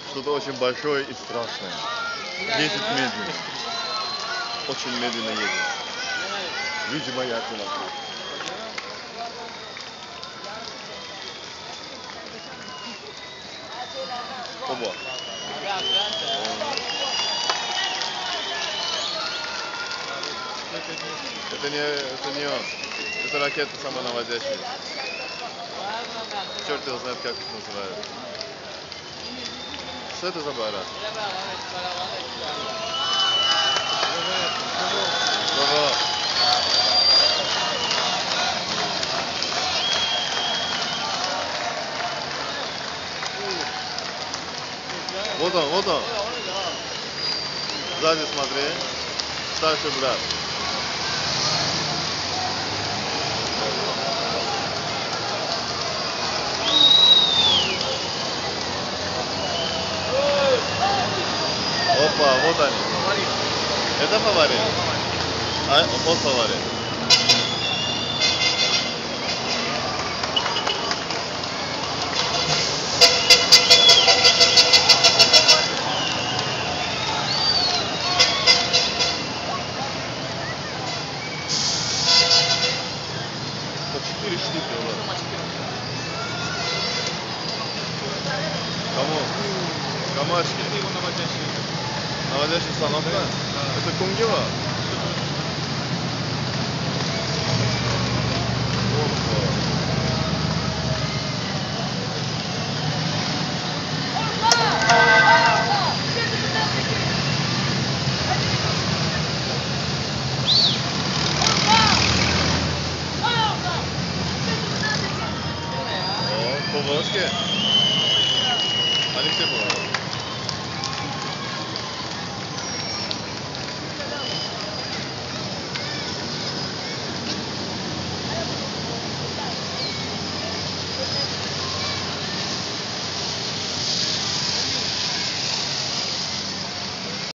Что-то очень большое и страшное. Едет медленно. Очень медленно едет. Люди боятся вокруг. Оба. Это не он. Это ракета самонаводящая. Черт его знает, как их называют. Что это за аппарат? Вот он, вот он. Сзади смотри. Старший брат. Опа, вот они. Это фаворит? А, вот фаворит. По 4 штуки у вас. Кому? Камачки. Наводящая установка? Это Кунгева?